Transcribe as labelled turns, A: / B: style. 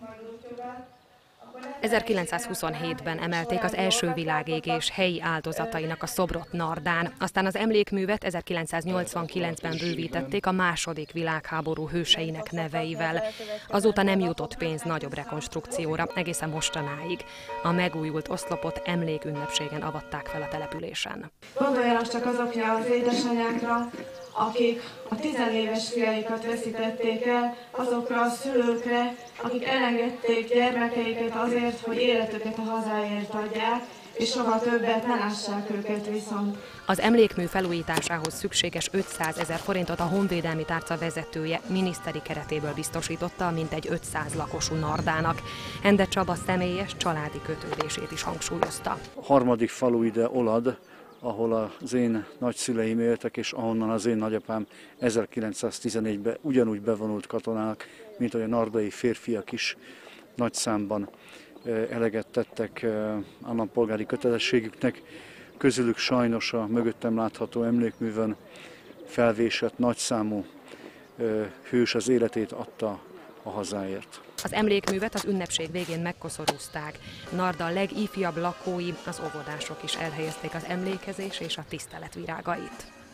A: 1927-ben emelték az első világégés helyi áldozatainak a szobrot Nardán, aztán az emlékművet 1989-ben bővítették a második világháború hőseinek neveivel. Azóta nem jutott pénz nagyobb rekonstrukcióra, egészen mostanáig. A megújult oszlopot emlékünnepségen avatták fel a településen.
B: Gondoljanak csak azokra az édesanyákra, akik a 10 éves fiaikat veszítették el, azokra a szülőkre, akik elengedték gyermekeiket azért, hogy életüket a hazáért adják, és soha többet ne lássák őket viszont.
A: Az emlékmű felújításához szükséges 500 000 forintot a Honvédelmi Tárca vezetője miniszteri keretéből biztosította mintegy 500 lakosú Nardának. Ende Csaba személyes családi kötődését is hangsúlyozta.
C: A harmadik falu ide Olad, ahol az én nagyszüleim éltek, és ahonnan az én nagyapám 1914-ben ugyanúgy bevonult katonák, mint ahogy a nardai férfiak is nagy számban eleget tettek állampolgári kötelességüknek. Közülük sajnos a mögöttem látható emlékművön felvésett nagyszámú hős az életét adta a hazáért.
A: Az emlékművet az ünnepség végén megkoszorúzták. Narda legifjabb lakói, az óvodások is elhelyezték az emlékezés és a tisztelet virágait.